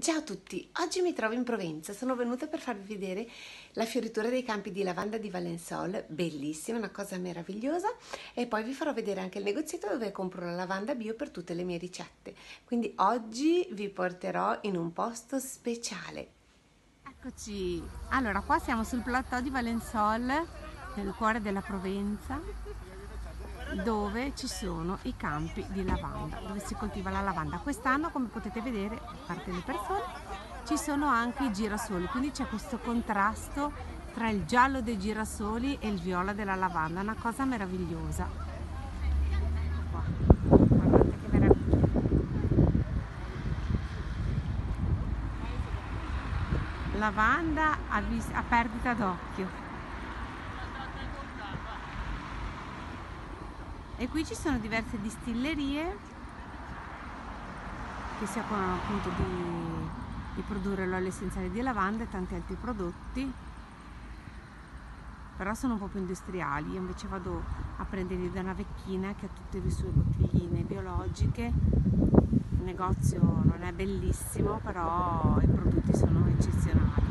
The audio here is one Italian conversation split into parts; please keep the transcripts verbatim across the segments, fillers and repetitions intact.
Ciao a tutti, oggi mi trovo in Provenza, sono venuta per farvi vedere la fioritura dei campi di lavanda di Valensole, bellissima, una cosa meravigliosa, e poi vi farò vedere anche il negozietto dove compro la lavanda bio per tutte le mie ricette. Quindi oggi vi porterò in un posto speciale. Eccoci, allora qua siamo sul plateau di Valensole, nel cuore della Provenza, dove ci sono i campi di lavanda, dove si coltiva la lavanda. Quest'anno, come potete vedere, a parte le persone, ci sono anche i girasoli, quindi c'è questo contrasto tra il giallo dei girasoli e il viola della lavanda, una cosa meravigliosa. Qua, guardate che meraviglia. Lavanda a, vis- a perdita d'occhio. E qui ci sono diverse distillerie che si occupano appunto di, di produrre l'olio essenziale di lavanda e tanti altri prodotti, però sono un po' più industriali. Io invece vado a prenderli da una vecchina che ha tutte le sue bottigline biologiche. Il negozio non è bellissimo, però i prodotti sono eccezionali.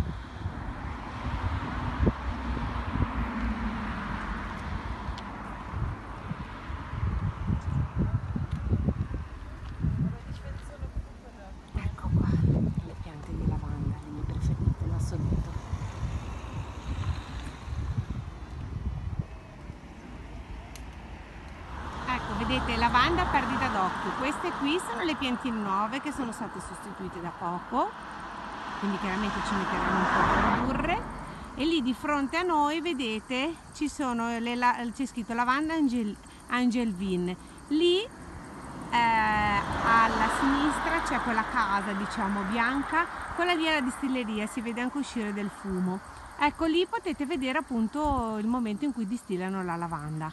Ecco qua le piante di lavanda, le mie preferite in assoluto. Ecco, vedete, lavanda a perdita d'occhio. Queste qui sono le piantine nuove che sono state sostituite da poco, quindi chiaramente ci metteranno un po' a produrre. E lì di fronte a noi, vedete, ci sono le, c'è scritto lavanda Angel, Angelvin. Lì eh, alla sinistra c'è quella casa, diciamo, bianca, quella lì è la distilleria, si vede anche uscire del fumo. Ecco, lì potete vedere appunto il momento in cui distillano la lavanda.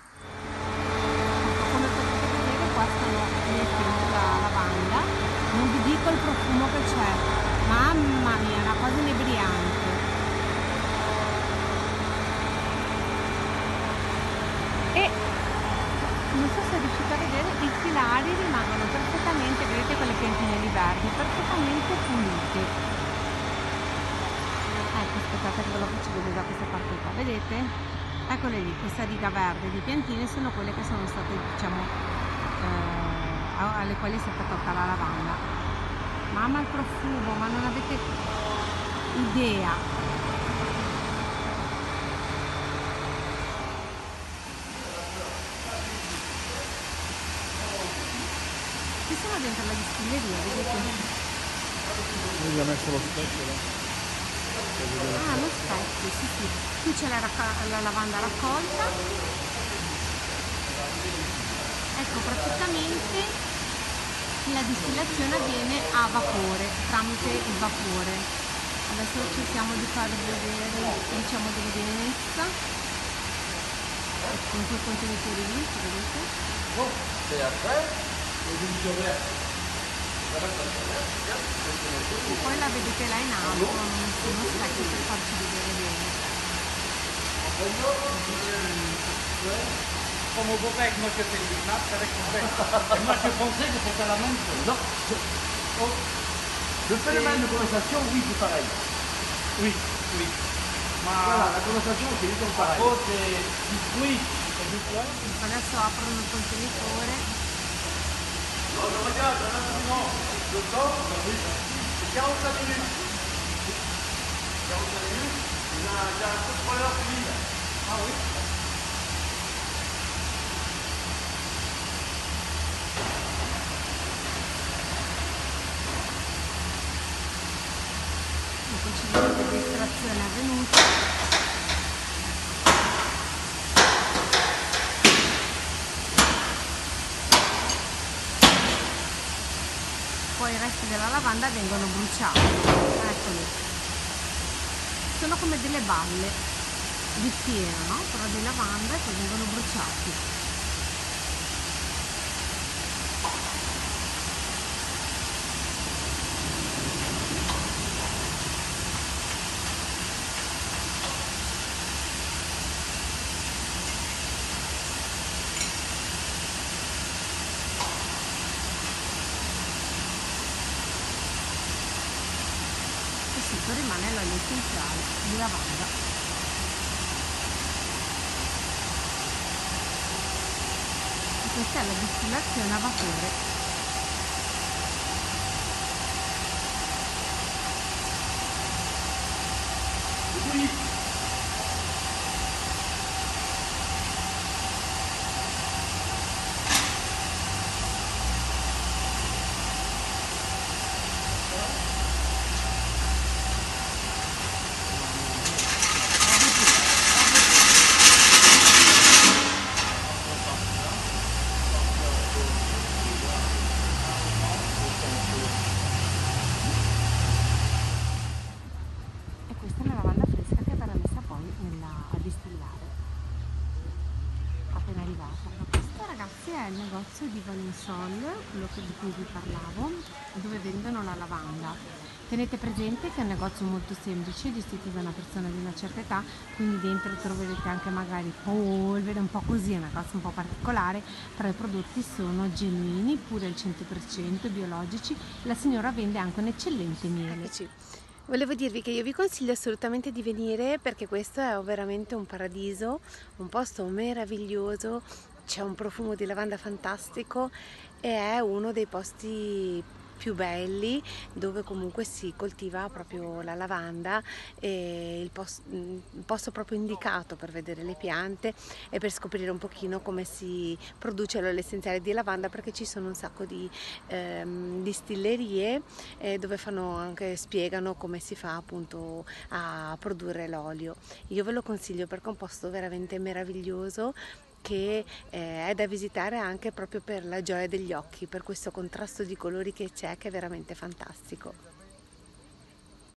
Come potete vedere, qua stanno mettendo la lavanda, non vi dico il profumo che c'è, mamma mia, una cosa inebriante. E non so se riuscite a vedere, i filari rimangono perfettamente, vedete quelle piantine di verdi, perfettamente pulite. Ecco, aspettate che ve lo faccio vedere da questa parte qua, vedete? Eccole lì, questa riga verde di piantine sono quelle che sono state, diciamo, eh, alle quali è stata tolta la lavanda. Mamma il profumo, ma non avete idea. Ci sono dentro la distilleria, vedete? Lui gli ha messo lo specchio là. Ah, lo specchio, sì sì. Qui c'è la, la lavanda raccolta. Ecco, praticamente la distillazione avviene a vapore, tramite il vapore. Adesso cerchiamo di farvi vedere, diciamo, dove viene messa. Con quei contenitori lì, vedete? E poi la vedete là in alto, con uno specchio per farci vedere bene. Comme au Beauvais, moi je fais du match avec mon père. Et moi je pensais que c'était la même chose. Non, oh, le phénomène de conversation, oui, c'est pareil. Oui, oui. Ma Voilà, la conversation, c'est du a pareil. cause du fruit, c'est du poil. Adesso aprono il contenitore. Non, non, regarde, non, le temps, c'est quarante-cinq minutes. quarante-cinq minutes, il y a, il y a un contrôleur civil. Ah oui. Il procedimento di estrazione è avvenuto. Poi i resti della lavanda vengono bruciati. Eccoli. Sono come delle balle di fieno, no? Però di lavanda, che vengono bruciati. e sotto rimane l'olio essenziale di lavanda. E questa è la distillazione a vapore. Questa è la lavanda fresca che verrà messa poi nella, a distillare appena arrivata. Questo, ragazzi, è il negozio di Valensole, quello di cui vi parlavo, dove vendono la lavanda. Tenete presente che è un negozio molto semplice, gestito da una persona di una certa età, quindi dentro troverete anche magari polvere, un po' così, è una cosa un po' particolare, però i prodotti sono genuini, pure al cento per cento, biologici. La signora vende anche un eccellente miele. Eccoci. Volevo dirvi che io vi consiglio assolutamente di venire, perché questo è veramente un paradiso, un posto meraviglioso, c'è un profumo di lavanda fantastico e è uno dei posti più belli dove comunque si coltiva proprio la lavanda, e il, post, il posto proprio indicato per vedere le piante e per scoprire un pochino come si produce l'olio essenziale di lavanda, perché ci sono un sacco di ehm, distillerie eh, dove fanno anche, spiegano come si fa appunto a produrre l'olio. Io ve lo consiglio perché è un posto veramente meraviglioso, che eh, è da visitare anche proprio per la gioia degli occhi, per questo contrasto di colori che c'è, che è veramente fantastico.